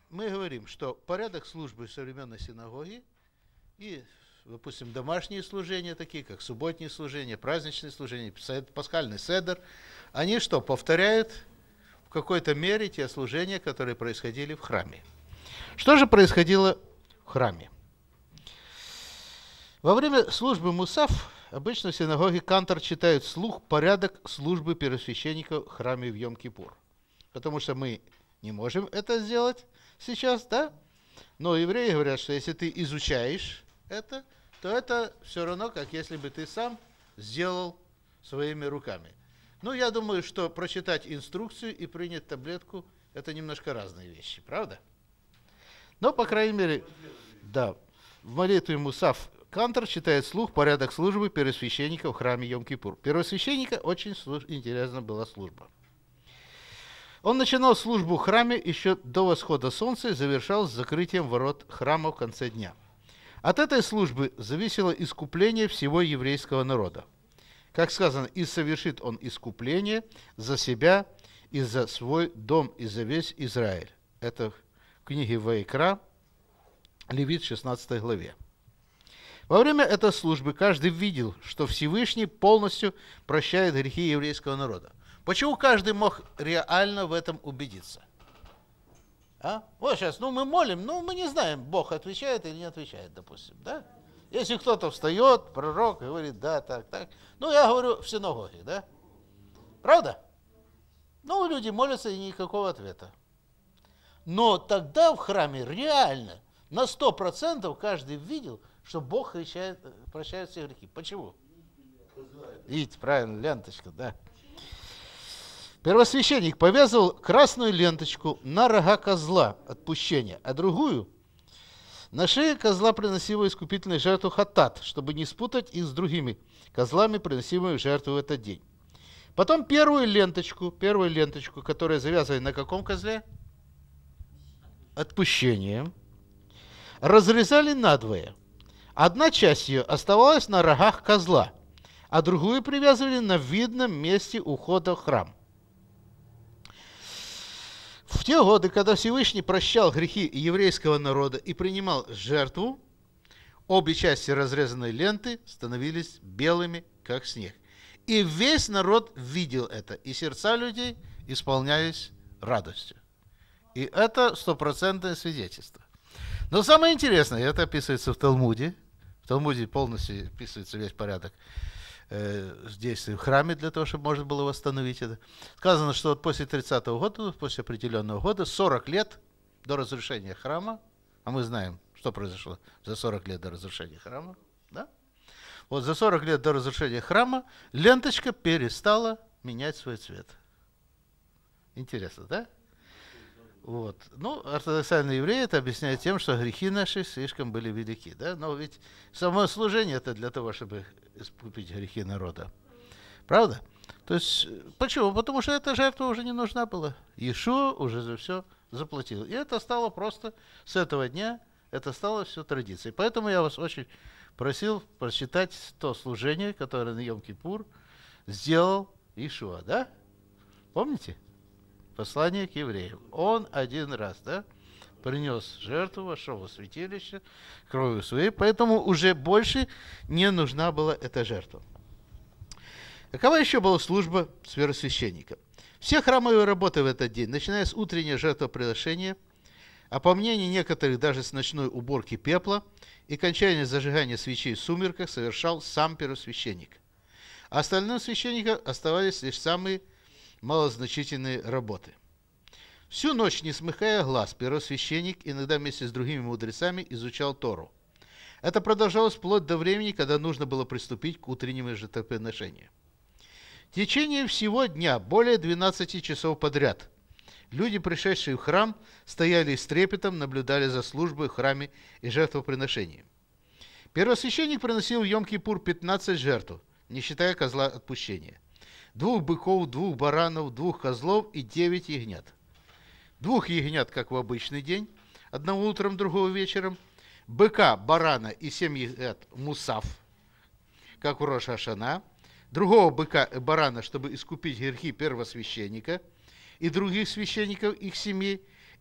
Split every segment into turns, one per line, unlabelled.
мы говорим, что порядок службы современной синагоги и, допустим, домашние служения, такие как субботние служения, праздничные служения, пасхальный седер, они что, повторяют в какой-то мере те служения, которые происходили в храме. Что же происходило в храме? Во время службы Мусав обычно в синагоге кантор читает вслух порядок службы первосвященника в храме в Йом-Кипур. Потому что мы не можем это сделать сейчас, да? Но евреи говорят, что если ты изучаешь это, то это все равно, как если бы ты сам сделал своими руками. Ну, я думаю, что прочитать инструкцию и принять таблетку – это немножко разные вещи, правда? Но, по крайней мере, да, в молитве Мусав кантор читает вслух порядок службы первосвященника в храме Йом-Кипур. Первосвященника очень интересна была служба. Он начинал службу в храме еще до восхода солнца и завершал с закрытием ворот храма в конце дня. От этой службы зависело искупление всего еврейского народа. Как сказано, «И совершит он искупление за себя и за свой дом и за весь Израиль». Это в книге Ваикра, Левит, 16 главе. Во время этой службы каждый видел, что Всевышний полностью прощает грехи еврейского народа. Почему каждый мог реально в этом убедиться? Вот сейчас, мы молим, мы не знаем, Бог отвечает или не отвечает, допустим, да? Если кто-то встает, пророк, и говорит, да, так. Я говорю в синагоге, да? Правда? Люди молятся, и никакого ответа. Но тогда в храме реально на 100% каждый видел, что Бог прощает все грехи. Почему? Видите, правильно, ленточка, да. Первосвященник повязывал красную ленточку на рога козла отпущения, а другую на шее козла, приносимого искупительной жертву хатат, чтобы не спутать их с другими козлами, приносимыми в жертву в этот день. Потом первую ленточку, которая завязана на каком козле? Отпущением. Разрезали надвое. Одна часть ее оставалась на рогах козла, а другую привязывали на видном месте ухода в храм. В те годы, когда Всевышний прощал грехи еврейского народа и принимал жертву, обе части разрезанной ленты становились белыми, как снег. И весь народ видел это, и сердца людей исполнялись радостью. И это стопроцентное свидетельство. Но самое интересное, это описывается в Талмуде. В Талмуде полностью описывается весь порядок действий в храме для того, чтобы можно было восстановить это. Сказано, что после 30-го года, после определенного года, 40 лет до разрушения храма, а мы знаем, что произошло за 40 лет до разрушения храма, да? Вот за 40 лет до разрушения храма ленточка перестала менять свой цвет. Интересно, да? Вот. Ортодоксальные евреи это объясняют тем, что грехи наши слишком были велики. Да? Но ведь само служение это для того, чтобы искупить грехи народа. Правда? То есть, почему? Потому что эта жертва уже не нужна была. Иешуа уже за все заплатил. И это стало просто с этого дня, это стало все традицией. Поэтому я вас очень просил прочитать то служение, которое на Йом-Кипур сделал Иешуа. Да? Помните? Послание к евреям. Он один раз, да, принес жертву, вошел во святилище, кровью своей, поэтому уже больше не нужна была эта жертва. Какова еще была служба первосвященника? Все храмовые работы в этот день, начиная с утреннего жертвоприношения, а по мнению некоторых даже с ночной уборки пепла и кончания зажигания свечей в сумерках, совершал сам первосвященник. А остальным священникам оставались лишь самые малозначительные работы. Всю ночь, не смыкая глаз, первосвященник, иногда вместе с другими мудрецами, изучал Тору. Это продолжалось вплоть до времени, когда нужно было приступить к утреннему жертвоприношению. В течение всего дня, более 12 часов подряд, люди, пришедшие в храм, стояли и с трепетом наблюдали за службой в храме и жертвоприношением. Первосвященник приносил в Йом-Кипур 15 жертв, не считая козла отпущения. 2 быков, 2 баранов, 2 козлов и 9 ягнят. 2 ягнят, как в обычный день, одного утром, другого вечером. Быка, барана и 7 ягнят мусав, как в Рош ха-Шана. Другого быка и барана, чтобы искупить грехи первосвященника и других священников их семей,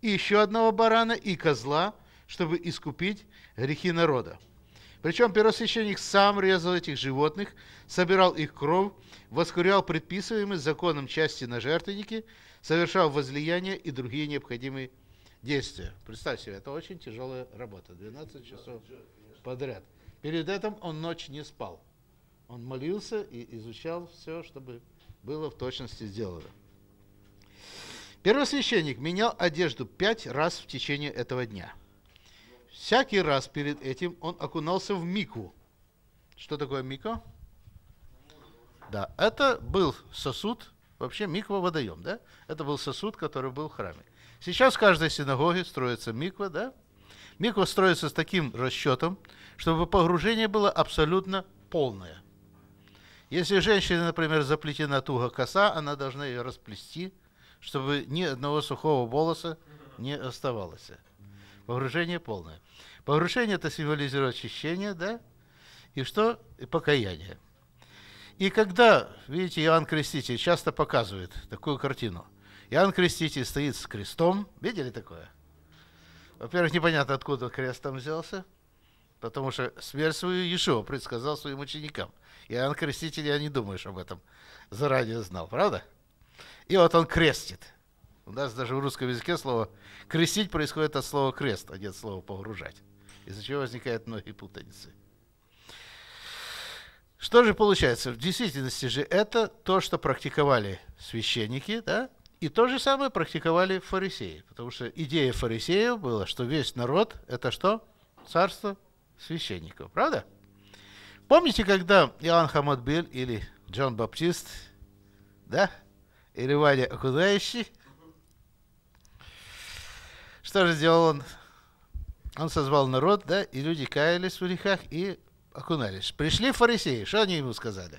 и еще одного барана и козла, чтобы искупить грехи народа. Причем первосвященник сам резал этих животных, собирал их кровь, воскурял предписываемые законом части на жертвеннике, совершал возлияния и другие необходимые действия. Представь себе, это очень тяжелая работа, 12 часов подряд. Перед этим он ночь не спал. Он молился и изучал все, чтобы было в точности сделано. Первосвященник менял одежду 5 раз в течение этого дня. Всякий раз перед этим он окунался в микву. Что такое миква? Да, это был сосуд, вообще миква водоем, да? Это был сосуд, который был в храме. Сейчас в каждой синагоге строится миква, да? Миква строится с таким расчетом, чтобы погружение было абсолютно полное. Если женщина, например, заплетена туго коса, она должна ее расплести, чтобы ни одного сухого волоса не оставалось. Погружение полное. Погружение это символизирует очищение, да? И что? И покаяние. И когда, видите, Иоанн Креститель часто показывает такую картину. Иоанн Креститель стоит с крестом. Видели такое? Во-первых, непонятно, откуда крест там взялся. Потому что смерть свою Иешуа предсказал своим ученикам. Иоанн Креститель, я не думаю, что об этом заранее знал, правда? И вот он крестит. У нас даже в русском языке слово «крестить» происходит от слова «крест», а не от слова «погружать». Из-за чего возникают многие путаницы. Что же получается? В действительности же это то, что практиковали священники, да? И то же самое практиковали фарисеи. Потому что идея фарисеев была, что весь народ – это что? Царство священников. Правда? Помните, когда Иоанн Хамадбель или Джон Баптист, да? Или Ваня Окунающий, что же сделал он? Он созвал народ, да, и люди каялись в грехах и окунались. Пришли фарисеи, что они ему сказали?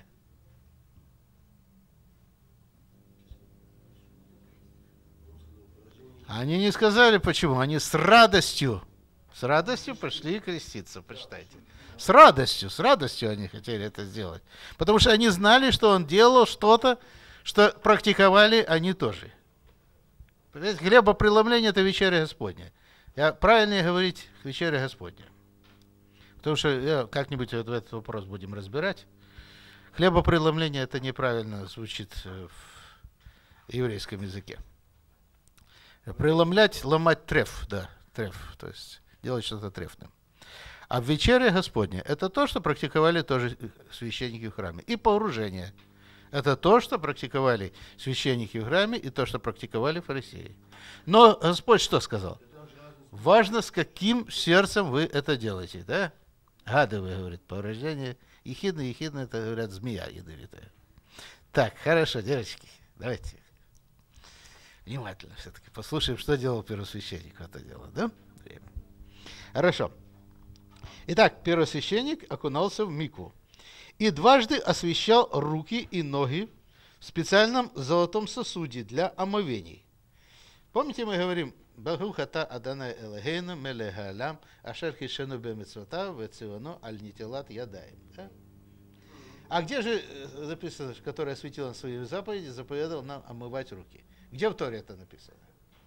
Они не сказали почему, они с радостью пошли креститься, почитайте. С радостью они хотели это сделать. Потому что они знали, что он делал что-то, что практиковали они тоже. Хлебопреломление – это вечеря Господня. Правильнее говорить вечеря Господня. Потому что как-нибудь вот этот вопрос будем разбирать. Хлебопреломление – это неправильно звучит в еврейском языке. Преломлять, ломать треф, да, треф, то есть делать что-то трефным. А вечеря Господня – это то, что практиковали тоже священники в храме. И погружение – это то, что практиковали священники в храме, и то, что практиковали фарисеи. Но Господь что сказал? Важно, с каким сердцем вы это делаете, да? Гадовые, говорит, погружение. Ехидна, это, говорят, змея ядовитая. Так, хорошо, девочки, давайте внимательно все-таки послушаем, что делал первосвященник в это дело, да? Время. Хорошо. Итак, первосвященник окунался в микву и дважды освящал руки и ноги в специальном золотом сосуде для омовений. Помните, мы говорим «Барух ата Адонай Элохейну мелех хаолам ашер кишену бемицвотав вецивано аль нитилат ядаим». А где же написано, который осветил на свои заповеди, заповедал нам омывать руки? Где в Торе это написано?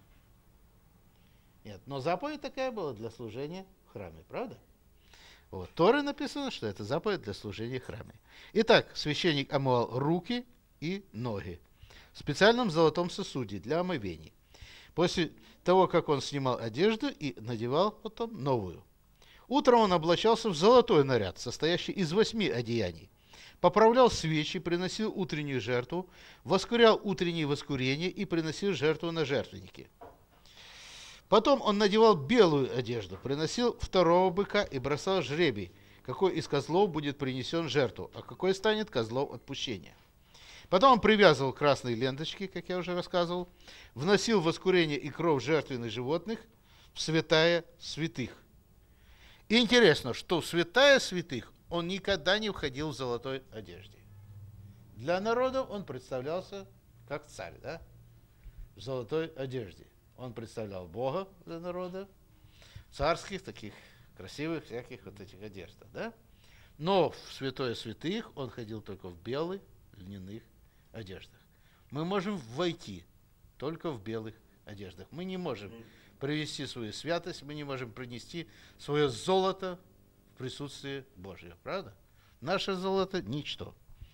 Нет, но заповедь такая была для служения в храме, правда? Вот, в Торе написано, что это заповедь для служения в храме. Итак, священник омывал руки и ноги в специальном золотом сосуде для омовений. После того, как он снимал одежду и надевал потом новую. Утром он облачался в золотой наряд, состоящий из 8 одеяний. Поправлял свечи, приносил утреннюю жертву, воскурял утреннее воскурение и приносил жертву на жертвенники. Потом он надевал белую одежду, приносил второго быка и бросал жребий, какой из козлов будет принесен в жертву, а какой станет козлом отпущения. Потом он привязывал красные ленточки, как я уже рассказывал, вносил воскурение и кровь жертвенных животных в святая святых. И интересно, что в святая святых он никогда не входил в золотой одежде. Для народа он представлялся как царь, да? В золотой одежде. Он представлял Бога для народа, царских, таких красивых, всяких вот этих одеждах, да? Но в святое святых он ходил только в белых льняных одеждах. Мы можем войти только в белых одеждах. Мы не можем привести свою святость, мы не можем принести свое золото в присутствии Божьего. Правда? Наше золото – ничто.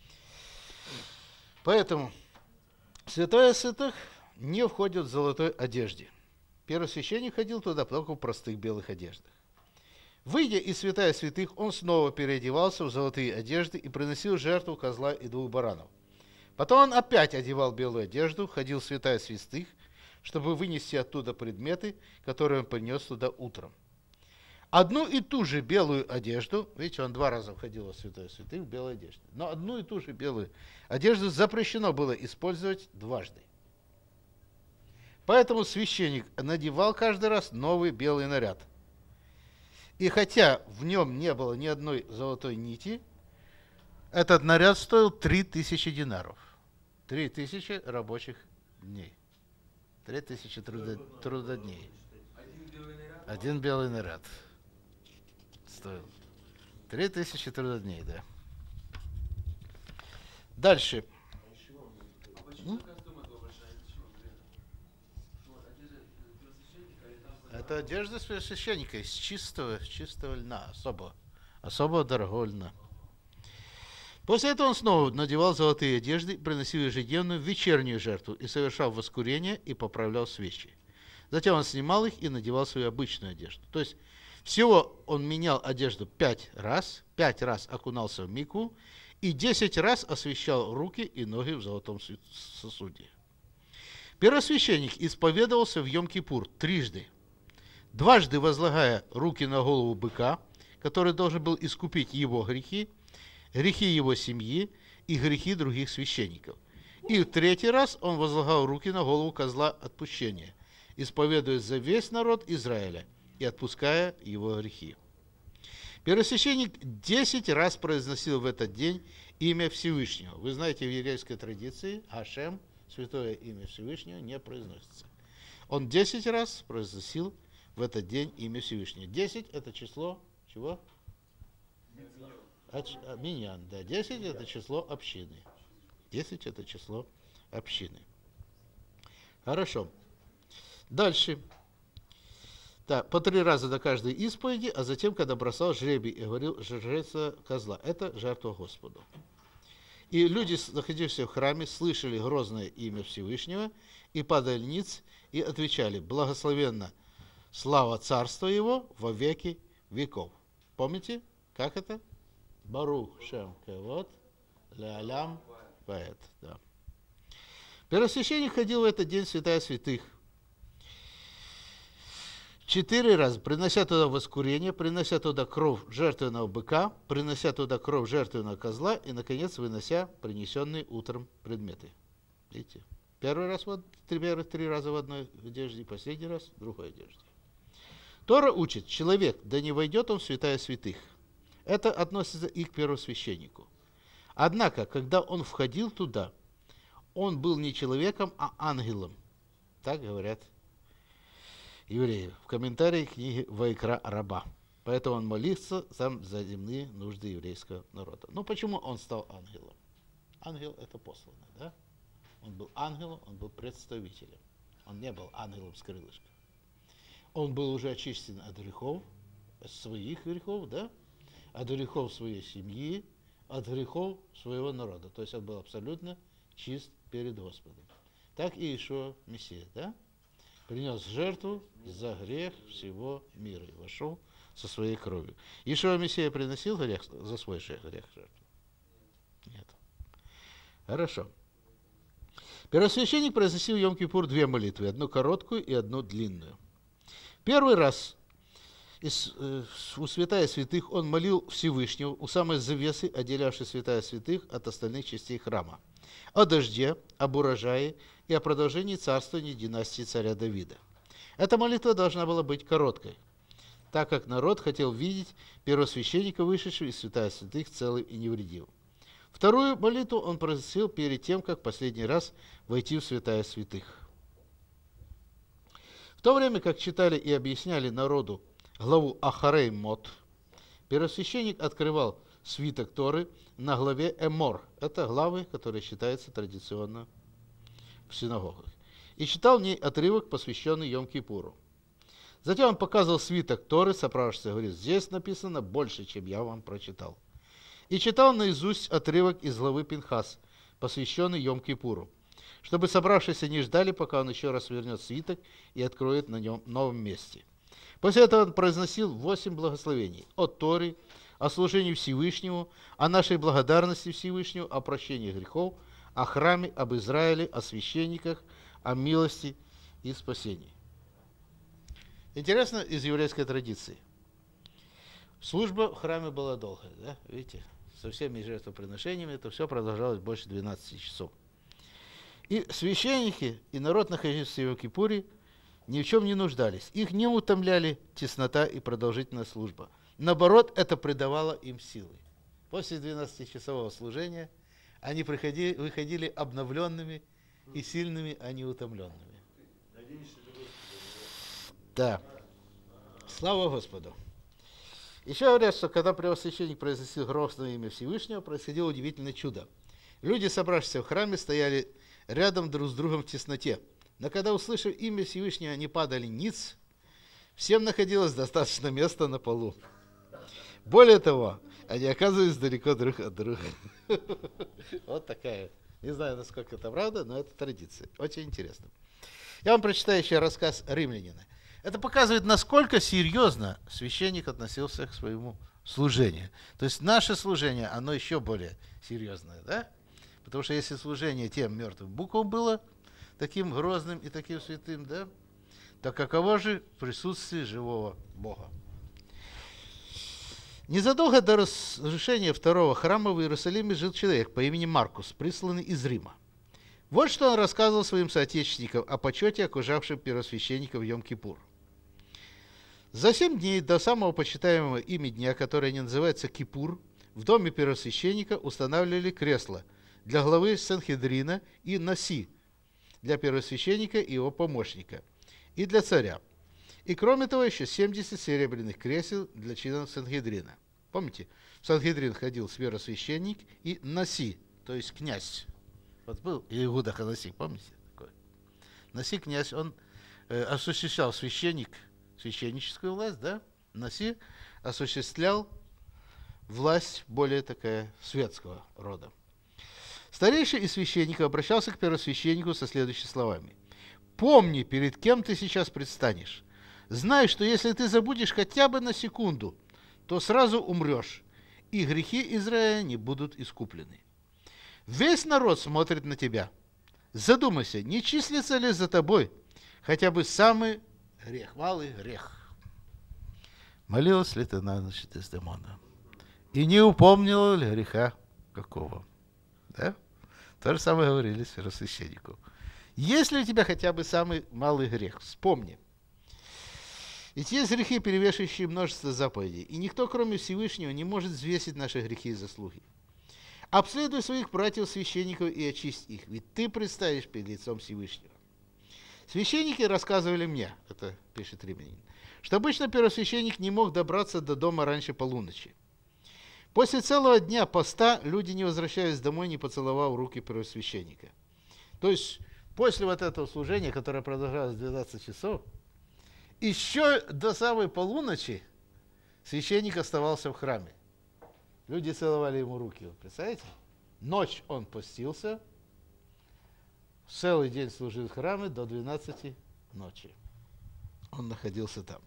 Поэтому святая святых не входит в золотой одежде. Первосвященник ходил туда только в простых белых одеждах. Выйдя из святая святых, он снова переодевался в золотые одежды и приносил жертву козла и 2 баранов. Потом он опять одевал белую одежду, ходил в святая святых, чтобы вынести оттуда предметы, которые он принес туда утром. Одну и ту же белую одежду, видите, он 2 раза входил в святая святых в белой одежде, но одну и ту же белую одежду запрещено было использовать дважды. Поэтому священник надевал каждый раз новый белый наряд. И хотя в нем не было ни одной золотой нити, этот наряд стоил 3000 динаров. 3000 рабочих дней. 3000 трудодней. Один белый наряд стоил. 3000 трудодней, да. Дальше. Это одежда священника из чистого льна, особо дорогого льна. После этого он снова надевал золотые одежды, приносил ежедневную вечернюю жертву и совершал воскурение и поправлял свечи. Затем он снимал их и надевал свою обычную одежду. То есть всего он менял одежду 5 раз окунался в микву и 10 раз освещал руки и ноги в золотом сосуде. Первосвященник исповедовался в Йом-Кипур 3 раза. 2 возлагая руки на голову быка, который должен был искупить его грехи его семьи и грехи других священников. И в 3 раз он возлагал руки на голову козла отпущения, исповедуясь за весь народ Израиля и отпуская его грехи. Первосвященник 10 раз произносил в этот день имя Всевышнего. Вы знаете, в еврейской традиции Ашем, святое имя Всевышнего, не произносится. Он 10 раз произносил в этот день имя Всевышнего. 10 это число чего? Миньян, да. 10 это число общины. 10 это число общины. Хорошо. Дальше. Так, по 3 раза до каждой исповеди, а затем, когда бросал жребий и говорил жреца козла. Это жертва Господу. И люди, находившиеся в храме, слышали грозное имя Всевышнего и падали ниц и отвечали: благословенна слава царства его во веки веков. Помните, как это? Барух Шем Кевод Леалям Ваэт. Да. Первосвященник ходил в этот день в святая святых 4 раза, принося туда воскурение, принося туда кровь жертвенного быка, принося туда кровь жертвенного козла и, наконец, вынося принесенные утром предметы. Видите? 1 раз, 3 раза в одной одежде, последний раз в другой одежде. Тора учит: человек, да не войдет он в святая святых. Это относится и к первосвященнику. Однако, когда он входил туда, он был не человеком, а ангелом. Так говорят евреи в комментарии книги Вайкра Раба. Поэтому он молился сам за земные нужды еврейского народа. Но почему он стал ангелом? Ангел – это посланный, да? Он был ангелом, он был представителем. Он не был ангелом с крылышком. Он был уже очищен от грехов, от своих грехов, да? От грехов своей семьи, от грехов своего народа. То есть он был абсолютно чист перед Господом. Так и Иешуа Мессия, да? Принес жертву за грех всего мира и вошел со своей кровью. Иешуа Мессия приносил грех за свой грех жертву? Нет. Хорошо. Первосвященник произносил в Йом-Кипур 2 молитвы, одну короткую и одну длинную. 1 раз у святая святых он молил Всевышнего у самой завесы, отделявшей святая святых от остальных частей храма, о дожде, об урожае и о продолжении царствования династии царя Давида. Эта молитва должна была быть короткой, так как народ хотел видеть первосвященника, вышедшего из святая святых целым и невредимым. 2 молитву он просил перед тем, как последний раз войти в святая святых. В то время как читали и объясняли народу главу Ахарей Мот, первосвященник открывал свиток Торы на главе Эмор. Это главы, которые считаются традиционно в синагогах. И читал в ней отрывок, посвященный Йом-Кипуру. Затем он показывал свиток Торы, сопровождавшийся, говорит, здесь написано больше, чем я вам прочитал. И читал наизусть отрывок из главы Пинхас, посвященный Йом-Кипуру, чтобы собравшиеся не ждали, пока он еще раз вернет свиток и откроет на нем новом месте. После этого он произносил 8 благословений о Торе, о служении Всевышнему, о нашей благодарности Всевышнему, о прощении грехов, о храме, об Израиле, о священниках, о милости и спасении. Интересно из еврейской традиции. Служба в храме была долгая, да? Видите, со всеми жертвоприношениями это все продолжалось больше 12 часов. И священники, и народ, находившийся в Йом-Кипуре, ни в чем не нуждались. Их не утомляли теснота и продолжительная служба. Наоборот, это придавало им силы. После 12-часового служения они выходили обновленными и сильными, а не утомленными. Да. Слава Господу. Еще говорят, что когда первосвященник произносил грозное имя Всевышнего, происходило удивительное чудо. Люди, собравшиеся в храме, стояли рядом друг с другом в тесноте. Но когда, услышав имя Всевышнего, они падали ниц, всем находилось достаточно места на полу. Более того, они оказывались далеко друг от друга. Вот такая. Не знаю, насколько это правда, но это традиция. Очень интересно. Я вам прочитаю еще рассказ римлянина. Это показывает, насколько серьезно священник относился к своему служению. То есть наше служение, оно еще более серьезное, да? Потому что если служение тем мертвым буквам было таким грозным и таким святым, да, то каково же присутствие живого Бога? Незадолго до разрушения второго храма в Иерусалиме жил человек по имени Маркус, присланный из Рима. Вот что он рассказывал своим соотечественникам о почете, окружавшем первосвященника в Йом-Кипур. За 7 дней до самого почитаемого ими дня, который они называются Кипур, в доме первосвященника устанавливали кресло для главы Санхедрина и Наси, для первосвященника и его помощника, и для царя. И кроме того, еще 70 серебряных кресел для членов Санхедрина. Помните, в Санхедрин ходил первосвященник и Наси, то есть князь. Вот был Иуда Ханаси, помните такой? Наси князь, он осуществлял священническую власть, да? Наси осуществлял власть более такая светского рода. Старейший из священников обращался к первосвященнику со следующими словами. «Помни, перед кем ты сейчас предстанешь. Знай, что если ты забудешь хотя бы на секунду, то сразу умрешь, и грехи Израиля не будут искуплены. Весь народ смотрит на тебя. Задумайся, не числится ли за тобой хотя бы самый грех, малый грех. Молилась ли ты на ночь Дездемона? И не упомнила ли греха какого?» Да? То же самое говорили первосвященнику. Есть ли у тебя хотя бы самый малый грех? Вспомни. Ведь есть грехи, перевешивающие множество заповедей, и никто, кроме Всевышнего, не может взвесить наши грехи и заслуги. Обследуй своих братьев-священников и очисти их, ведь ты предстанешь перед лицом Всевышнего. Священники рассказывали мне, это пишет римлянин, что обычно первосвященник не мог добраться до дома раньше полуночи. После целого дня поста люди не возвращались домой, не поцеловав руки первосвященника. То есть после вот этого служения, которое продолжалось 12 часов, еще до самой полуночи священник оставался в храме. Люди целовали ему руки. Вы представляете? Ночь он постился, целый день служил в храме до 12 ночи. Он находился там.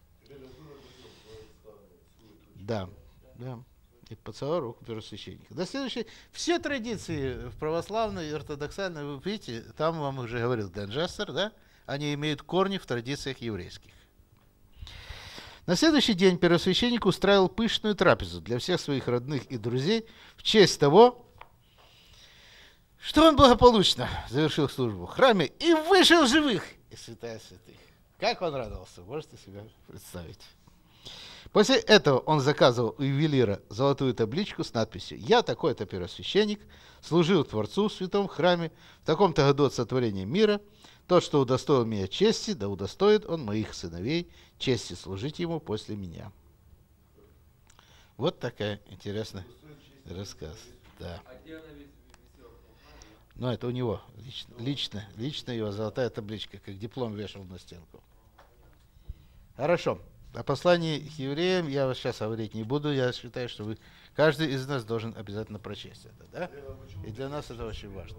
Да, да. И поцеловал руку первосвященника. До следующей. Все традиции в православной и ортодоксальной, вы видите, там вам уже говорил Дэн Джастер, да? Они имеют корни в традициях еврейских. На следующий день первосвященник устраивал пышную трапезу для всех своих родных и друзей в честь того, что он благополучно завершил службу в храме и вышел живых из святая святых. Как он радовался, можете себе представить. После этого он заказывал у ювелира золотую табличку с надписью «Я такой-то первосвященник, служил Творцу в святом храме в таком-то году от сотворения мира. Тот, что удостоил меня чести, да удостоит он моих сыновей чести служить ему после меня». Вот такая интересный рассказ. Да. Но это у него лично его золотая табличка, как диплом вешал на стенку. Хорошо. О послании к евреям я вас сейчас говорить не буду. Я считаю, что каждый из нас должен обязательно прочесть это, да? И для нас это очень важно.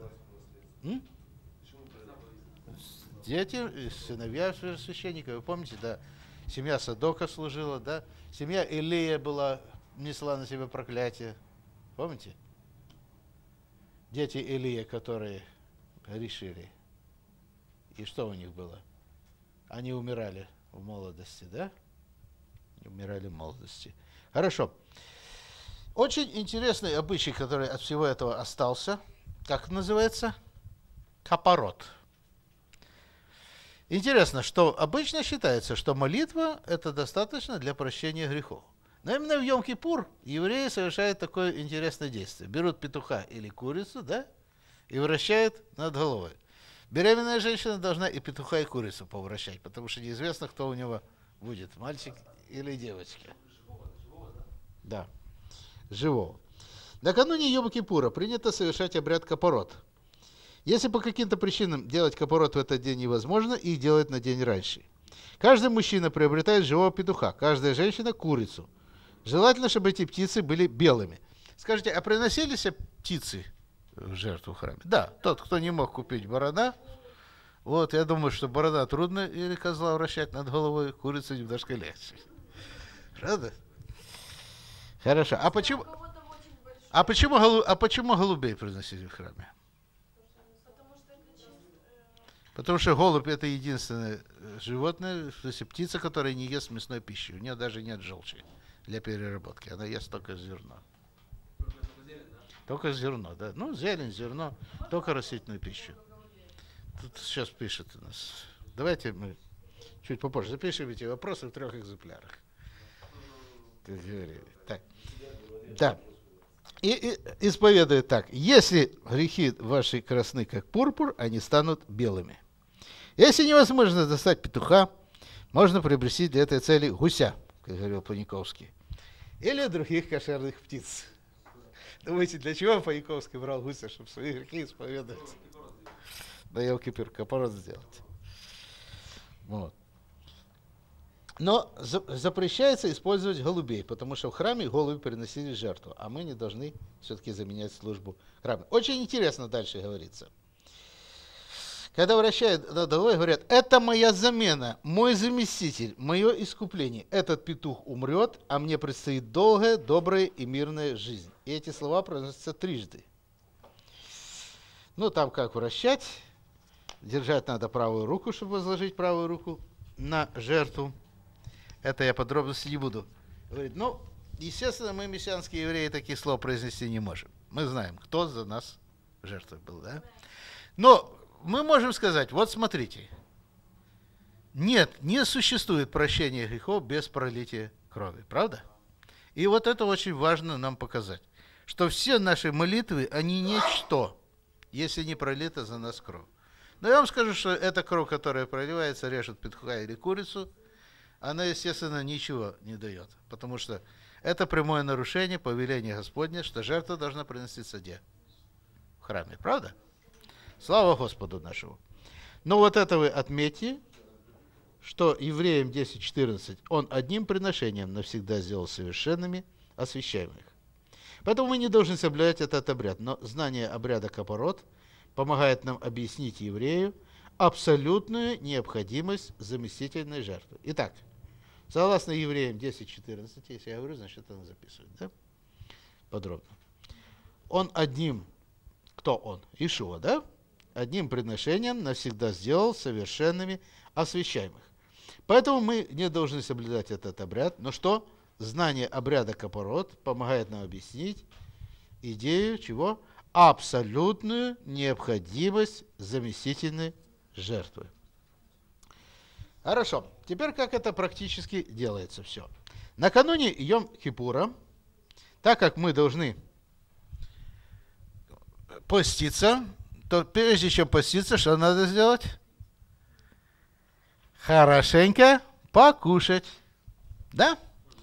Дети, сыновья священника, вы помните, да? Семья Садока служила, да? Семья Илия была, несла на себя проклятие. Помните? Дети Илия, которые решили. И что у них было? Они умирали в молодости, да? Умирали в молодости. Хорошо. Очень интересный обычай, который от всего этого остался. Как называется? Капорот. Интересно, что обычно считается, что молитва это достаточно для прощения грехов. Но именно в Йом-Кипур евреи совершают такое интересное действие. Берут петуха или курицу, да, и вращают над головой. Беременная женщина должна и петуха, и курицу повращать, потому что неизвестно, кто у него будет, мальчик или девочка. Да, живого. Накануне Йом-Кипура принято совершать обряд капорот. Если по каким-то причинам делать капорот в этот день невозможно, их делать на день раньше. Каждый мужчина приобретает живого петуха, каждая женщина курицу. Желательно, чтобы эти птицы были белыми. Скажите, а приносились птицы в жертву в храме? Да, тот, кто не мог купить барана. Вот, я думаю, что барана трудно или козла вращать над головой, курица немножко легче. Правда? Хорошо. А почему голубей приносили в храме? Потому что голубь это единственное животное, то есть птица, которая не ест мясной пищи. У нее даже нет желчи для переработки. Она ест только зерно. Только зерно, да. Ну, зелень, зерно, только растительную пищу. Тут сейчас пишет у нас. Давайте мы чуть попозже запишем эти вопросы в 3 экземплярах. Как говорили. Так. Да. И исповедует так. Если грехи ваши красны, как пурпур, они станут белыми. Если невозможно достать петуха, можно приобрести для этой цели гуся, как говорил Паниковский, или других кошерных птиц. Думаете, для чего Паниковский брал гуся, чтобы свои грехи исповедовать? Да Йом-Кипур капорот сделать. Вот. Но запрещается использовать голубей, потому что в храме голуби приносили жертву, а мы не должны все-таки заменять службу храма. Очень интересно дальше говорится. Когда вращают над головой, говорят, это моя замена, мой заместитель, мое искупление. Этот петух умрет, а мне предстоит долгая, добрая и мирная жизнь. И эти слова произносятся трижды. Ну, там как вращать. Держать надо правую руку, чтобы возложить правую руку на жертву. Это я подробности не буду говорить. Ну, естественно, мы, мессианские евреи, таких слов произнести не можем. Мы знаем, кто за нас жертвой был, да? Но мы можем сказать, вот смотрите, нет, не существует прощения грехов без пролития крови, правда? И вот это очень важно нам показать, что все наши молитвы, они ничто, если не пролита за нас кровь. Но я вам скажу, что эта кровь, которая проливается, режет петуха или курицу, она, естественно, ничего не дает, потому что это прямое нарушение повеления Господня, что жертва должна приноситься где? В храме, правда? Слава Господу нашему. Но вот это вы отметьте, что евреям 10:14 он одним приношением навсегда сделал совершенными освящаемых. Поэтому мы не должны соблюдать этот обряд, но знание обряда капорот помогает нам объяснить еврею абсолютную необходимость заместительной жертвы. Итак, согласно евреям 10:14, если я говорю, значит это записывает, да? Подробно. Он одним, кто он? Иешуа, да? Одним приношением навсегда сделал совершенными освящаемых. Поэтому мы не должны соблюдать этот обряд. Но что? Знание обряда капорот помогает нам объяснить идею чего? Абсолютную необходимость заместительной жертвы. Хорошо. Теперь как это практически делается все. Накануне Йом-Кипура, так как мы должны поститься, то прежде чем поститься, что надо сделать? Хорошенько покушать. Да?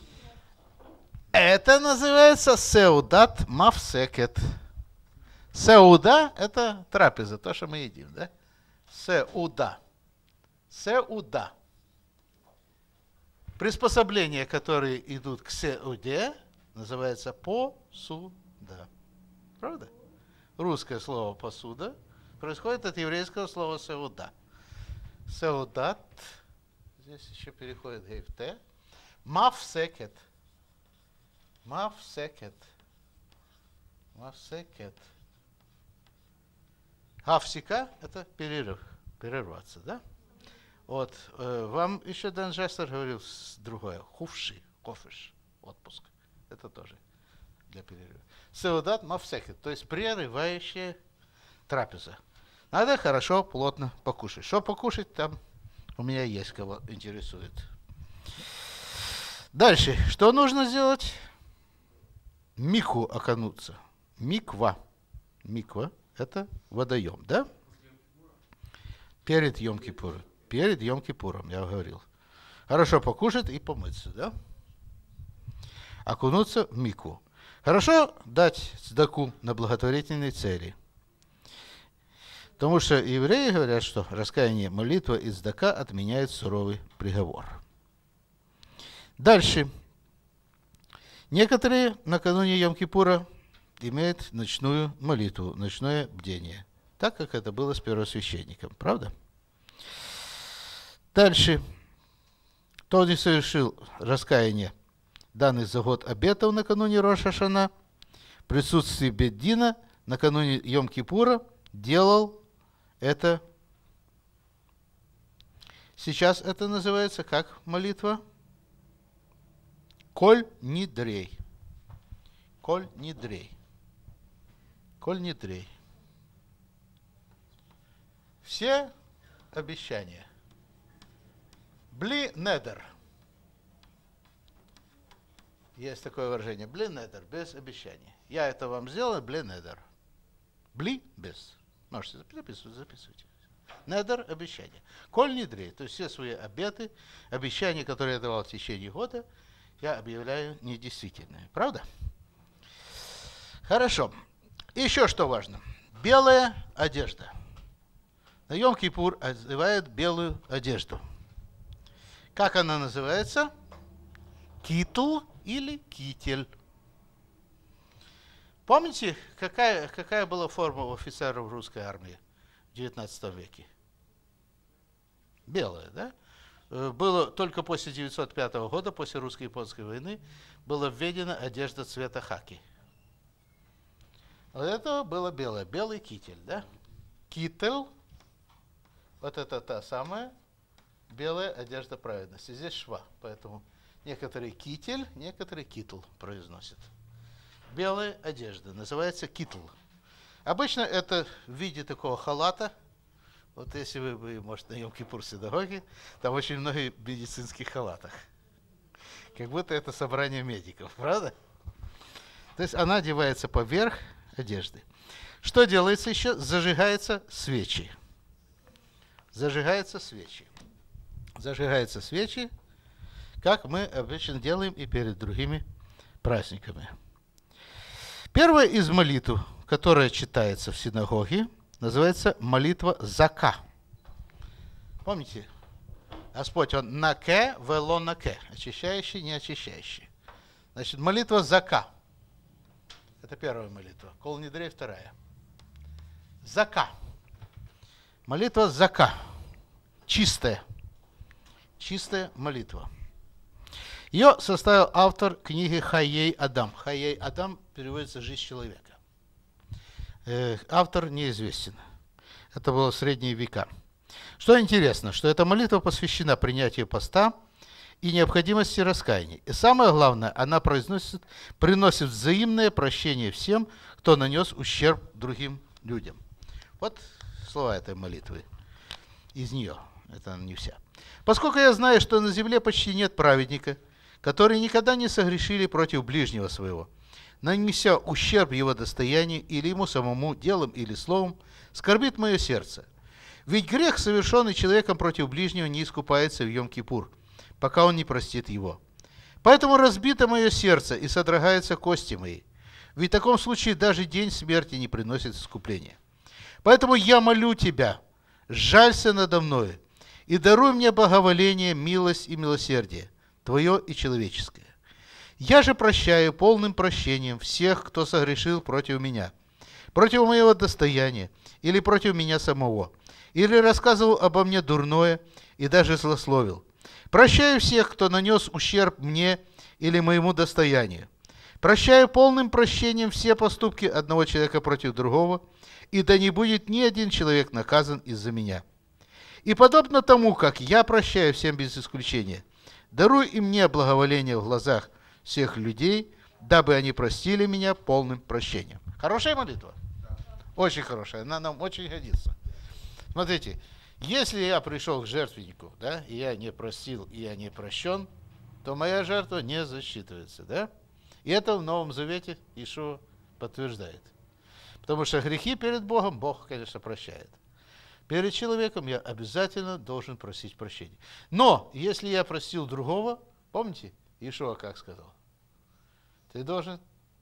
Это называется сеудат мавсекет. Сеуда – это трапеза, то, что мы едим, да? Сеуда. Сеуда. Приспособления, которые идут к сеуде, называется посуда. Правда? Русское слово посуда происходит от еврейского слова сеуда. Сеудат, здесь еще переходит гейфте. Мавсекет. Мавсекет. Мавсекет. Авсика – это перерыв, прерваться, да? Вот, вам еще Дэн Жестер говорил другое. Хувши, кофеш, отпуск. Это тоже для перерыва. Сеудат мавсекет, то есть прерывающая трапеза. Надо хорошо, плотно покушать. Что покушать, там у меня есть, кого интересует. Дальше, что нужно сделать? Микву окунуться. Миква. Миква – это водоем, да? Перед Йом-Кипуром. Перед Йом-Кипуром, я говорил. Хорошо покушать и помыться, да? Окунуться в микву. Хорошо дать цдаку на благотворительные цели. Потому что евреи говорят, что раскаяние, молитва и цдака отменяют суровый приговор. Дальше. Некоторые накануне Йом-Кипура имеют ночную молитву, ночное бдение. Так, как это было с первосвященником. Правда? Дальше. Кто не совершил раскаяние данных за год обетов накануне Рош ха-Шана, в присутствии бет-дина накануне Йом-Кипура делал это. Сейчас это называется как молитва? Коль нидрей. Коль нидрей. Коль нидрей. Все обещания. Бли недер. Есть такое выражение. Бли недер, без обещаний. Я это вам сделал, бли недер. Бли без. Можете записывайте. Недер – обещание. Коль нидрей, то есть все свои обеты, обещания, которые я давал в течение года, я объявляю недействительными. Правда? Хорошо. Еще что важно. Белая одежда. На Йом-Кипур одевают белую одежду. Как она называется? Китл или китель. Помните, какая была форма у офицеров русской армии в 19 веке? Белая, да? Было только после 1905 года, после русско-японской войны, была введена одежда цвета хаки. Вот это было белое, белый китель, да? Китель, вот это та самая белая одежда праведности. Здесь шва, поэтому некоторые китель, некоторые китл произносят. Белая одежда называется китл. Обычно это в виде такого халата. Вот если вы были, может, на Йом-Кипур синагоге, там очень много медицинских халатах. Как будто это собрание медиков, правда? То есть она одевается поверх одежды. Что делается еще? Зажигаются свечи. Зажигаются свечи. Зажигаются свечи, как мы обычно делаем и перед другими праздниками. Первая из молитв, которая читается в синагоге, называется молитва зака. Помните? Господь, Он наке, вело наке. Очищающий, не очищающий. Значит, молитва зака. Это первая молитва. Кол нидрей, вторая. Зака. Молитва зака. Чистая. Чистая молитва. Ее составил автор книги Хайей Адам. Хайей Адам переводится «Жизнь человека». Автор неизвестен. Это было в средние века. Что интересно, что эта молитва посвящена принятию поста и необходимости раскаяния. И самое главное, она приносит взаимное прощение всем, кто нанес ущерб другим людям. Вот слова этой молитвы из нее. Это не вся. Поскольку я знаю, что на земле почти нет праведника, которые никогда не согрешили против ближнего своего, нанеся ущерб его достоянию или ему самому делом или словом, скорбит мое сердце. Ведь грех, совершенный человеком против ближнего, не искупается в Йом-Кипур, пока он не простит его. Поэтому разбито мое сердце и содрогаются кости мои. Ведь в таком случае даже день смерти не приносит искупления. Поэтому я молю тебя, сжалься надо мною и даруй мне благоволение, милость и милосердие твое и человеческое. Я же прощаю полным прощением всех, кто согрешил против меня, против моего достояния, или против меня самого, или рассказывал обо мне дурное и даже злословил. Прощаю всех, кто нанес ущерб мне или моему достоянию. Прощаю полным прощением все поступки одного человека против другого, и да не будет ни один человек наказан из-за меня. И подобно тому, как я прощаю всем без исключения, даруй и мне благоволение в глазах всех людей, дабы они простили меня полным прощением. Хорошая молитва? Очень хорошая, она нам очень годится. Смотрите, если я пришел к жертвеннику, да, и я не простил, и я не прощен, то моя жертва не засчитывается, да? И это в Новом Завете Иешуа подтверждает. Потому что грехи перед Богом Бог, конечно, прощает. Перед человеком я обязательно должен просить прощения. Но, если я простил другого, помните, Иешуа как сказал? Ты должен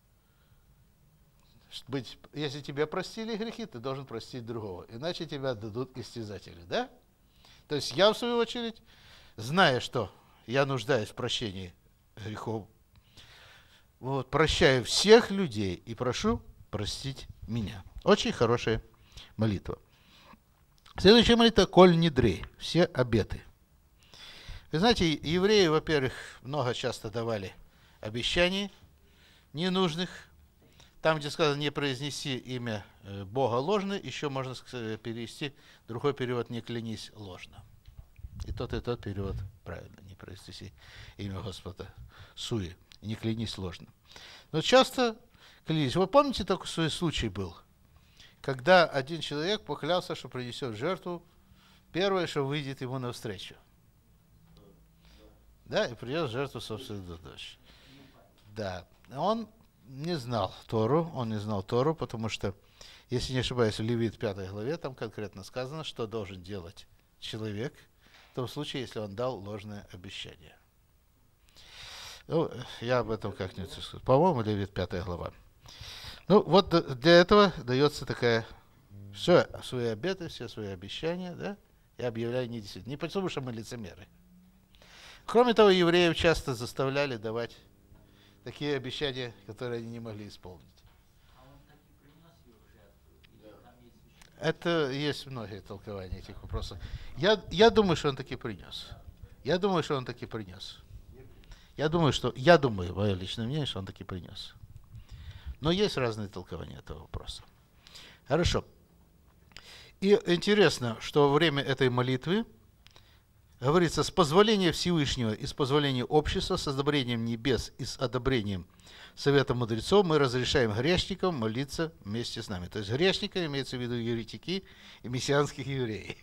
быть, если тебя простили грехи, ты должен простить другого. Иначе тебя дадут истязатели, да? То есть я, в свою очередь, зная, что я нуждаюсь в прощении грехов, вот, прощаю всех людей и прошу простить меня. Очень хорошая молитва. Следующая молитва «Коль недрей», все обеты. Вы знаете, евреи, во-первых, много часто давали обещаний ненужных. Там, где сказано «не произнеси имя Бога ложно», еще можно перевести, другой перевод «не клянись ложно». И тот перевод правильно, «не произнеси имя Господа суе», «не клянись ложно». Но часто клянись. Вы помните, такой случай был, когда один человек поклялся, что принесет жертву, первое, что выйдет ему навстречу. Да, и принес жертву собственную дочь. Да, он не знал Тору, потому что, если не ошибаюсь, в Левит 5 главе там конкретно сказано, что должен делать человек в том случае, если он дал ложное обещание. Ну, я об этом как-нибудь скажу. По-моему, Левит 5 глава. Ну, вот для этого дается такая, все свои обеты, все свои обещания, да, я объявляю недействительными. Не потому, что мы лицемеры. Кроме того, евреев часто заставляли давать такие обещания, которые они не могли исполнить. Это есть многие толкования этих вопросов. Я думаю, что он таки принес. Я думаю, мое личное мнение, что он таки принес. Но есть разные толкования этого вопроса. Хорошо. И интересно, что во время этой молитвы говорится, с позволения Всевышнего и с позволения общества, с одобрением небес и с одобрением Совета мудрецов мы разрешаем грешникам молиться вместе с нами. То есть грешники имеется в виду еретики и мессианских евреев.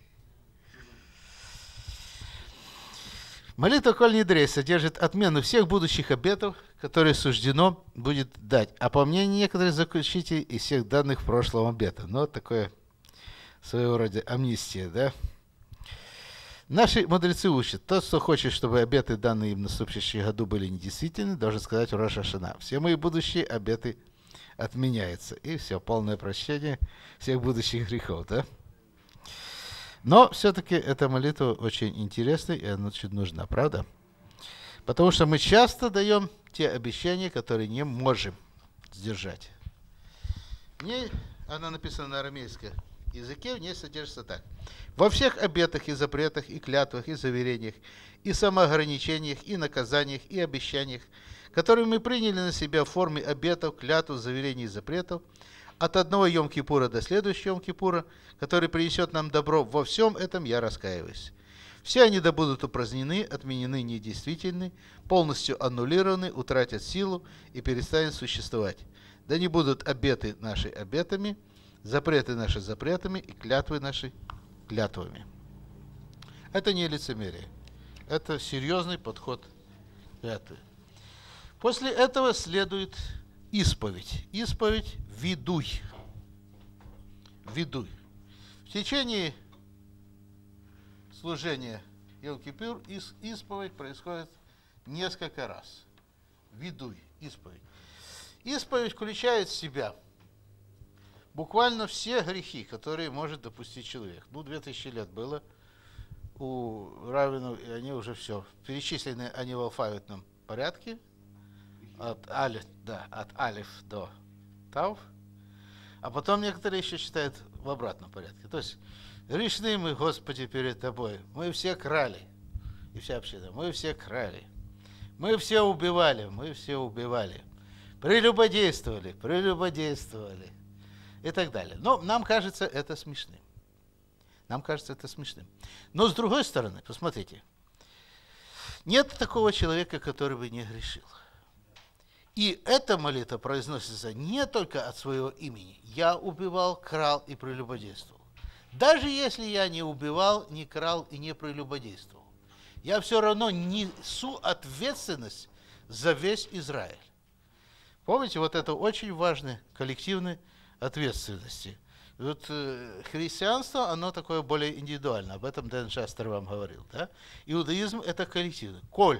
Молитва «Коль недрей» содержит отмену всех будущих обетов, которые суждено будет дать, а по мнению некоторых заключителей и всех данных в прошлом обета. Но такое своего рода амнистия, да? Наши мудрецы учат, тот, кто хочет, чтобы обеты, данные им в наступившем году, были недействительны, должен сказать в Рош ха-Шана: все мои будущие обеты отменяются. И все, полное прощение всех будущих грехов, да? Но все-таки эта молитва очень интересная, и она очень нужна, правда? Потому что мы часто даем те обещания, которые не можем сдержать. В ней, она написана на арамейском языке, в ней содержится так: во всех обетах и запретах, и клятвах, и заверениях, и самоограничениях, и наказаниях, и обещаниях, которые мы приняли на себя в форме обетов, клятв, заверений и запретов, от одного Йом-Кипура до следующего Йом-Кипура, который принесет нам добро, во всем этом я раскаиваюсь. Все они да будут упразднены, отменены, недействительны, полностью аннулированы, утратят силу и перестанут существовать. Да не будут обеты наши обетами, запреты наши запретами и клятвы наши клятвами. Это не лицемерие. Это серьезный подход к клятве. После этого следует исповедь. Исповедь «Ведуй». Ведуй. В течение служения Йом-Кипур исповедь происходит несколько раз. Ведуй. Исповедь. Исповедь включает в себя буквально все грехи, которые может допустить человек. 2000 лет было у раввинов, и они уже все. Перечислены они в алфавитном порядке. От алиф до тав. А потом некоторые еще читают в обратном порядке. То есть, грешны мы, Господи, перед Тобой. Мы все крали. И вся община. Мы все крали. Мы все убивали. Прелюбодействовали. И так далее. Но нам кажется это смешным. Но с другой стороны, посмотрите. Нет такого человека, который бы не грешил. И эта молитва произносится не только от своего имени. Я убивал, крал и прелюбодействовал. Даже если я не убивал, не крал и не прелюбодействовал, я все равно несу ответственность за весь Израиль. Помните, вот это очень важно, коллективной ответственности. Вот христианство, оно такое более индивидуальное. Об этом Дэн Шастер вам говорил. Да? Иудаизм – это коллективно. Коль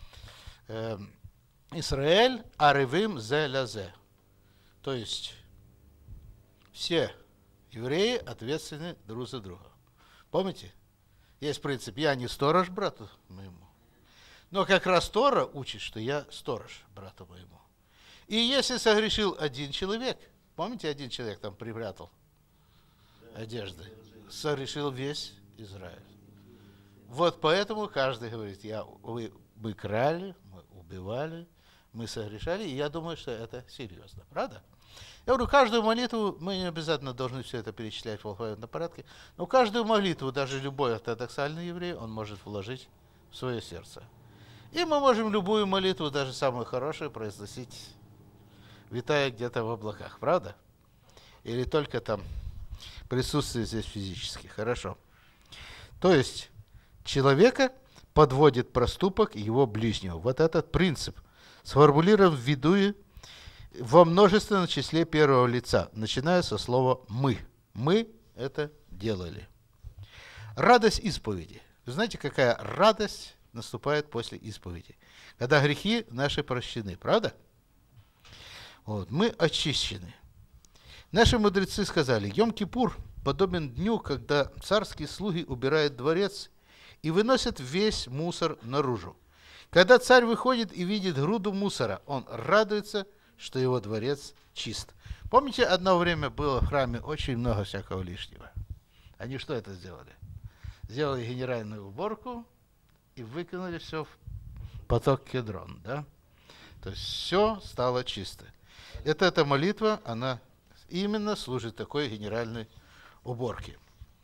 Израиль аревим зе лязе. То есть все евреи ответственны друг за друга. Помните? Есть принцип, я не сторож брату моему. Но как раз Тора учит, что я сторож брату моему. И если согрешил один человек, помните, один человек там припрятал одежды, согрешил весь Израиль. Вот поэтому каждый говорит, мы крали, мы убивали, мы согрешали, и я думаю, что это серьезно, правда? Я говорю, каждую молитву, мы не обязательно должны все это перечислять в алфавитном порядке, но каждую молитву, даже любой ортодоксальный еврей, он может вложить в свое сердце. И мы можем любую молитву, даже самую хорошую, произносить, витая где-то в облаках, правда? Или только там присутствие здесь физически, хорошо. То есть человека подводит проступок его ближнего. Вот этот принцип сформулирован в видуе во множественном числе первого лица, начиная со слова «мы». Мы это делали. Радость исповеди. Вы знаете, какая радость наступает после исповеди? Когда грехи наши прощены, правда? Вот, мы очищены. Наши мудрецы сказали, Йом-Кипур подобен дню, когда царские слуги убирают дворец и выносят весь мусор наружу. Когда царь выходит и видит груду мусора, он радуется, что его дворец чист. Помните, одно время было в храме очень много всякого лишнего. Они что это сделали? Сделали генеральную уборку и выкинули все в поток Кедрон. Да? То есть все стало чисто. Эта молитва, она именно служит такой генеральной уборке.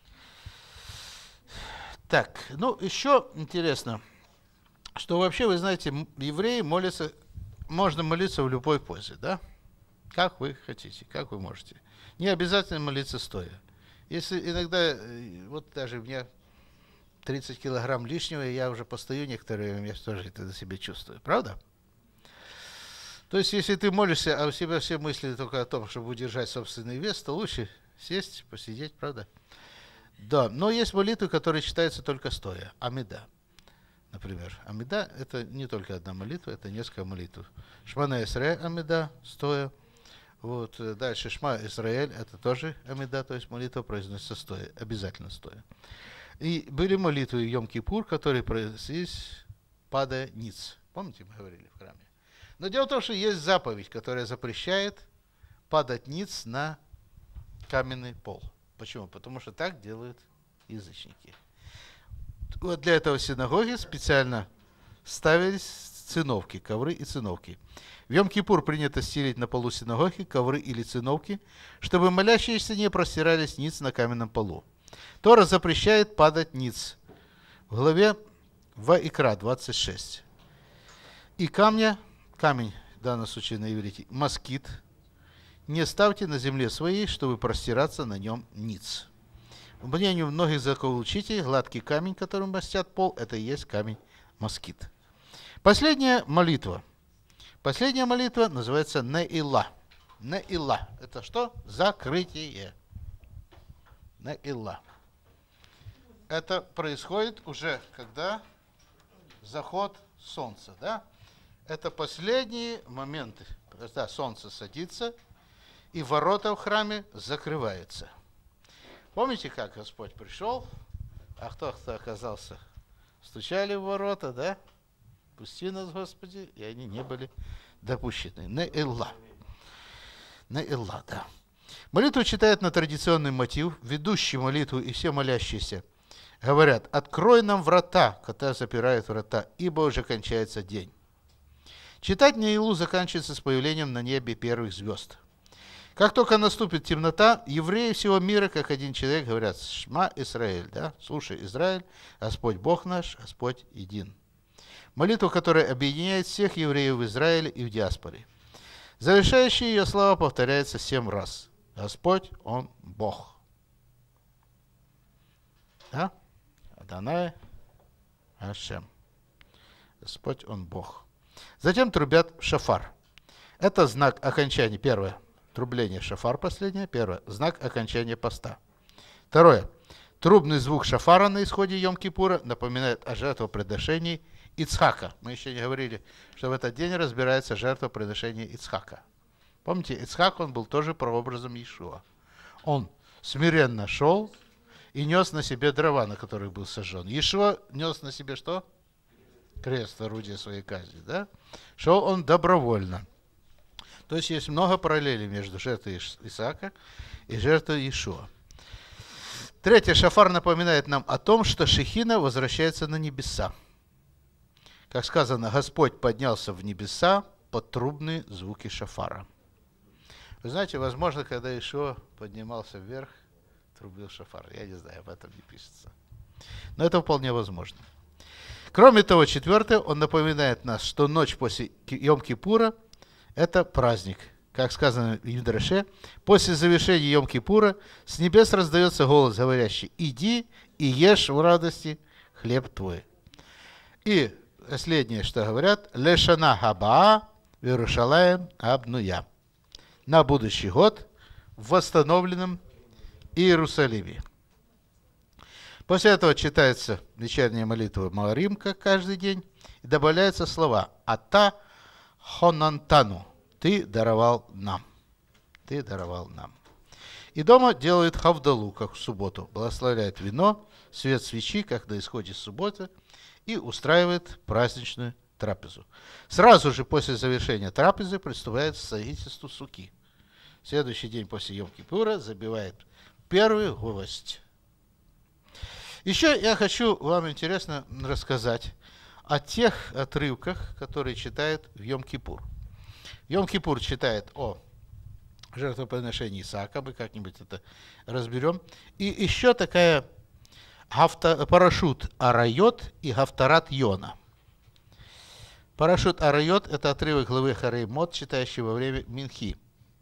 Так, ну еще интересно, что вообще, вы знаете, евреи молятся, можно молиться в любой позе, да? Как вы хотите, как вы можете. Не обязательно молиться стоя. Если иногда, вот даже у меня 30 килограмм лишнего, и я уже постою некоторое время, я тоже это на себе чувствую, правда? То есть, если ты молишься, а у тебя все мысли только о том, чтобы удержать собственный вес, то лучше сесть, посидеть, правда? Да, но есть молитвы, которые читаются только стоя. Амида, например. Амида – это не только одна молитва, это несколько молитв. Шма Исраэль Амида, стоя. Вот, дальше Шма Исраэль – это тоже Амида, то есть молитва произносится стоя, обязательно стоя. И были молитвы Йом-Кипур, которые произносились, падая ниц. Помните, мы говорили в храме? Но дело в том, что есть заповедь, которая запрещает падать ниц на каменный пол. Почему? Потому что так делают язычники. Вот для этого в синагоге специально ставились циновки, ковры и циновки. В Йом-Кипур принято стелить на полу синагоги ковры или циновки, чтобы молящиеся не простирались ниц на каменном полу. Тора запрещает падать ниц. В главе Ваикра 26. И камень, в данном случае на иврите, москит, не ставьте на земле своей, чтобы простираться на нем ниц. По мнению многих законоучителей, гладкий камень, которым мастят пол, это и есть камень москит. Последняя молитва. Последняя молитва называется Неила. Неила. Это что? Закрытие. Неила. Это происходит уже, когда заход солнца, да? Это последние моменты, когда солнце садится, и ворота в храме закрываются. Помните, как Господь пришел А кто оказался? Стучали в ворота, да? Пусти нас, Господи, и они не были допущены. Неилла. Неилла, да. Молитву читают на традиционный мотив. Ведущий молитву и все молящиеся говорят: «Открой нам врата», когда запирают врата, ибо уже кончается день. Читать Неилу заканчивается с появлением на небе первых звезд. Как только наступит темнота, евреи всего мира, как один человек, говорят: «Шма Исраэль», да? «Слушай, Израиль, Господь Бог наш, Господь един». Молитва, которая объединяет всех евреев в Израиле и в диаспоре. Завершающая ее слова повторяется 7 раз. Господь, Он Бог. Да? Адонай Ашем. Господь, Он Бог. Затем трубят шафар. Это знак окончания. Первое. Трубление шафар последнее. Первое. Знак окончания поста. Второе. Трубный звук шафара на исходе Йом-Кипура напоминает о жертвоприношении Ицхака. Мы еще не говорили, что в этот день разбирается жертвоприношение Ицхака. Помните, Ицхак, он был тоже прообразом Иешуа. Он смиренно шел и нес на себе дрова, на которых был сожжен. Иешуа нес на себе что? Крест, орудие своей казни. Да? Шел он добровольно. То есть есть много параллелей между жертвой Исаака и жертвой Иешуа. Третье. Шафар напоминает нам о том, что Шехина возвращается на небеса. Как сказано, Господь поднялся в небеса под трубные звуки шафара. Вы знаете, возможно, когда Иешуа поднимался вверх, трубил шафар. Я не знаю, об этом не пишется. Но это вполне возможно. Кроме того, четвертое, он напоминает нас, что ночь после Йом-Кипура – это праздник. Как сказано в Мидраше, после завершения Йом-Кипура с небес раздается голос, говорящий: «Иди и ешь в радости хлеб твой». И последнее, что говорят: «Лешана хабаа Иерушалаем абнуя». На будущий год в восстановленном Иерусалиме. После этого читается вечерняя молитва Маарим, как каждый день, и добавляются слова «Ата хонантану» – «Ты даровал нам». Ты даровал нам. И дома делают хавдалу, как в субботу, благословляет вино, свет свечи, как на исходе субботы, и устраивает праздничную трапезу. Сразу же после завершения трапезы приступает к строительству суки. Следующий день после Йом-Кипура забивает первый гвоздь. Еще я хочу вам интересно рассказать о тех отрывках, которые читают в Йом-Кипур. Йом-Кипур читает о жертвоприношении Исаака, мы как-нибудь это разберем. И еще такая парашют Арайот и Гафтарат Йона. Парашют Арайот – это отрывок главы Хареймот, читающий во время Минхи.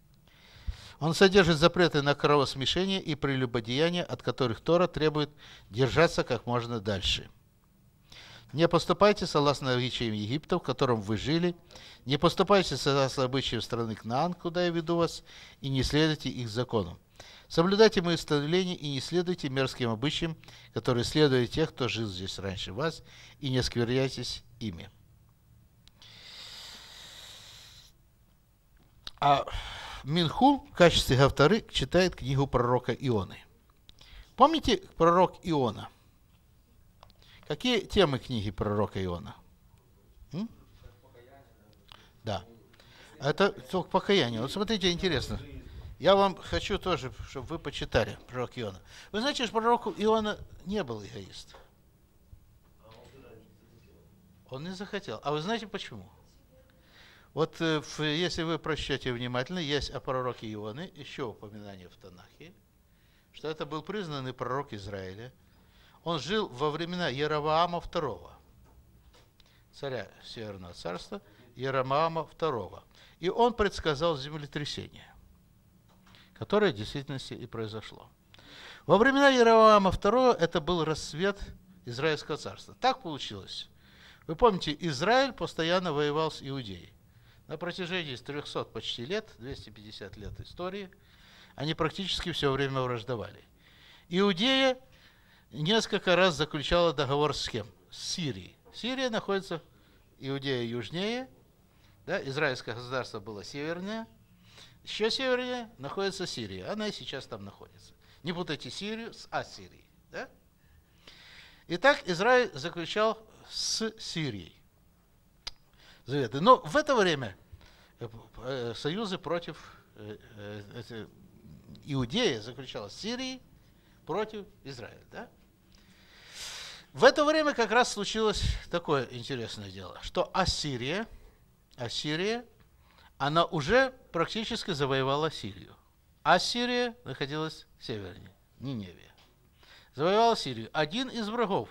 Он содержит запреты на кровосмешение и прелюбодеяние, от которых Тора требует держаться как можно дальше. Не поступайте согласно обычаям Египта, в котором вы жили, не поступайте согласно обычаям страны Кнаан, куда я веду вас, и не следуйте их законам. Соблюдайте мои установления и не следуйте мерзким обычаям, которые следуют тех, кто жил здесь раньше вас, и не оскверняйтесь ими. А Минху в качестве Гафтары читает книгу пророка Ионы. Помните пророк Иона? Какие темы книги пророка Иона? Да. Это только покаяние. Вот смотрите, интересно. Я вам хочу тоже, чтобы вы почитали пророк Иона. Вы знаете, что пророк Иона не был эгоист. Он не захотел. А вы знаете почему? Вот если вы прочтете внимательно, есть о пророке Ионы еще упоминание в Танахе, что это был признанный пророк Израиля. Он жил во времена Яровоама II, царя Северного царства, Яровоама II. И он предсказал землетрясение, которое в действительности и произошло. Во времена Яровоама II это был расцвет Израильского царства. Так получилось. Вы помните, Израиль постоянно воевал с Иудеей. На протяжении 300 почти лет, 250 лет истории, они практически все время враждовали. Иудея несколько раз заключала договор с кем? С Сирией. Сирия находится, Иудея южнее, да, израильское государство было севернее, еще севернее находится Сирия, она и сейчас там находится. Не путайте Сирию с Ассирией. Да? Итак, Израиль заключал с Сирией заветы. Но в это время союзы против Иудея заключала с Сирией против Израиля. Да? В это время как раз случилось такое интересное дело, что Ассирия, она уже практически завоевала Сирию. Ассирия находилась севернее, Ниневия. Завоевала Сирию. Один из врагов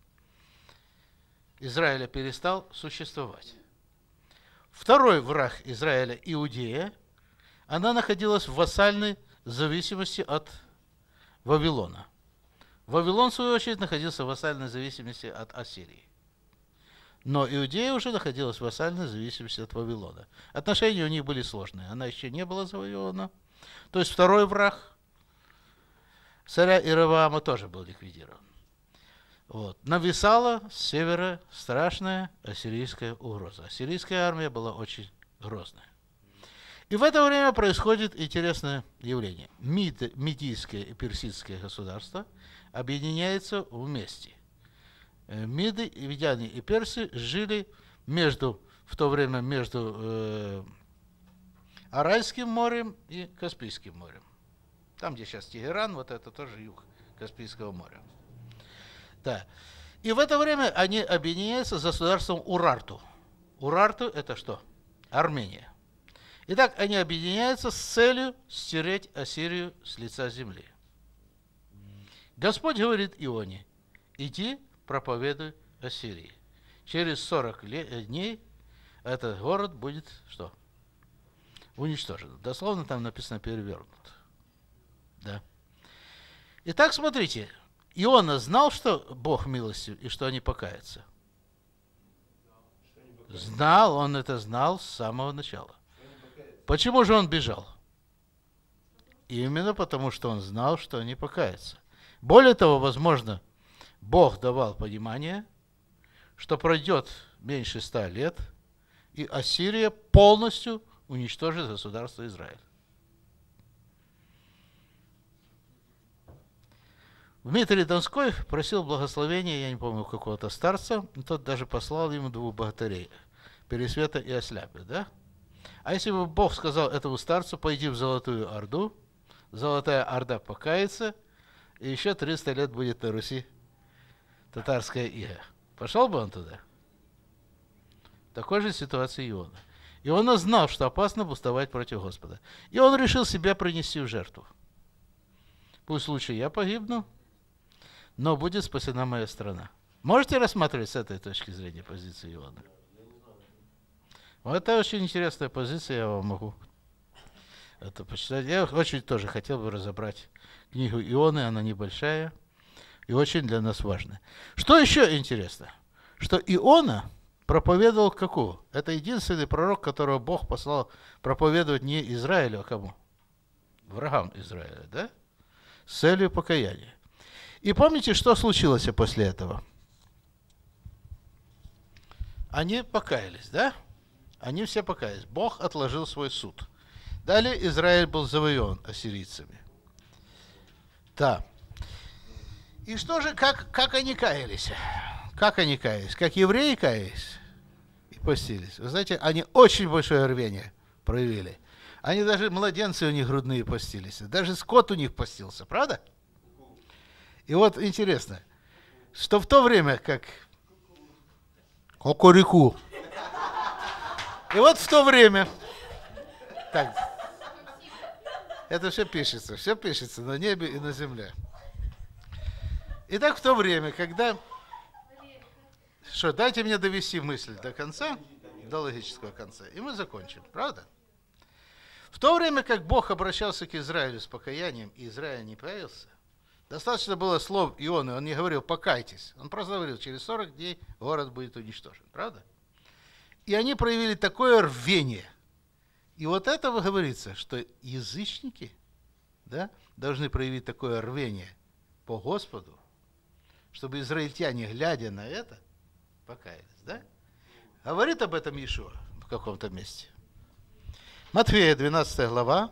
Израиля перестал существовать. Второй враг Израиля, Иудея, она находилась в вассальной зависимости от Вавилона. Вавилон, в свою очередь, находился в вассальной зависимости от Ассирии. Но Иудея уже находилась в вассальной зависимости от Вавилона. Отношения у них были сложные. Она еще не была завоевана. То есть второй враг царя Иеровоама тоже был ликвидирован. Вот. Нависала с севера страшная ассирийская угроза. Ассирийская армия была очень грозная. И в это время происходит интересное явление. Медийское и персидское государства объединяются вместе. Миды, медяне и персы жили в то время между Аральским морем и Каспийским морем. Там, где сейчас Тегеран, вот это тоже юг Каспийского моря. Да. И в это время они объединяются с государством Урарту. Урарту это что? Армения. Итак, они объединяются с целью стереть Ассирию с лица земли. Господь говорит Ионе: иди, проповедуй Ассирии. Через 40 дней этот город будет что? Уничтожен. Дословно там написано перевернут. Да. Итак, смотрите, Иона знал, что Бог милостив и что они покаятся? Знал, он это знал с самого начала. Почему же он бежал? Именно потому, что он знал, что они покаятся. Более того, возможно, Бог давал понимание, что пройдет меньше 100 лет, и Ассирия полностью уничтожит государство Израиль. Дмитрий Донской просил благословения, я не помню, какого-то старца, тот даже послал ему 2 богатырей, Пересвета и Осляпы, да? А если бы Бог сказал этому старцу: пойди в Золотую Орду, Золотая Орда покается, и еще 300 лет будет на Руси татарская ига. Пошел бы он туда? В такой же ситуации Иона. Иона знал, что опасно восставать против Господа. И он решил себя принести в жертву. Пусть лучше я погибну, но будет спасена моя страна. Можете рассматривать с этой точки зрения позицию Иона? Вот это очень интересная позиция, я вам могу это почитать. Я очень тоже хотел бы разобрать книгу Ионы, она небольшая и очень для нас важная. Что еще интересно? Что Иона проповедовал какого? Это единственный пророк, которого Бог послал проповедовать не Израилю, а кому? Врагам Израиля, да? С целью покаяния. И помните, что случилось после этого? Они покаялись, да? Они все покаялись. Бог отложил свой суд. Далее Израиль был завоеван ассирийцами. Да. И что же, как они каялись? Как они каялись? Как евреи каялись и постились? Вы знаете, они очень большое рвение проявили. Они даже, младенцы у них грудные постились. Даже скот у них постился, правда? И вот интересно, что в то время, как кукурику, и вот в то время, так, это все пишется на небе и на земле. Итак, в то время, когда... Что, дайте мне довести мысль до конца, до логического конца, и мы закончим, правда? В то время, как Бог обращался к Израилю с покаянием, и Израиль не появился, достаточно было слов Ионы, он не говорил «покайтесь», он просто говорил: через 40 дней город будет уничтожен, правда? И они проявили такое рвение. И вот это говорится, что язычники, да, должны проявить такое рвение по Господу, чтобы израильтяне, глядя на это, покаялись, да? Говорит об этом Иешуа в каком-то месте. Матфея, 12 глава,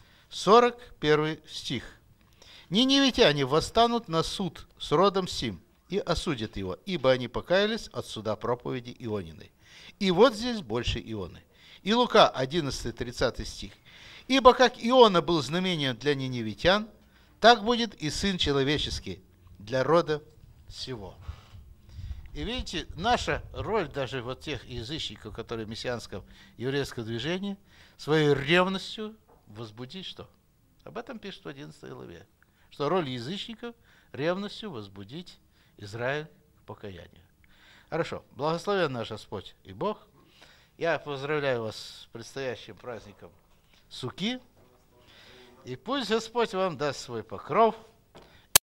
41 стих. «Ниневитяне восстанут на суд с родом сим, и осудят его, ибо они покаялись от суда проповеди Иониной. И вот здесь больше Ионы. И Лука, 11-30 стих. Ибо как Иона был знамением для ниневитян, так будет и Сын Человеческий для рода сего. И видите, наша роль даже вот тех язычников, которые в мессианском еврейском движении, своей ревностью возбудить что? Об этом пишет в 11 главе. Что роль язычников ревностью возбудить Израиль к покаянию. Хорошо. Благословен наш Господь и Бог. Я поздравляю вас с предстоящим праздником Суки. И пусть Господь вам даст свой покров,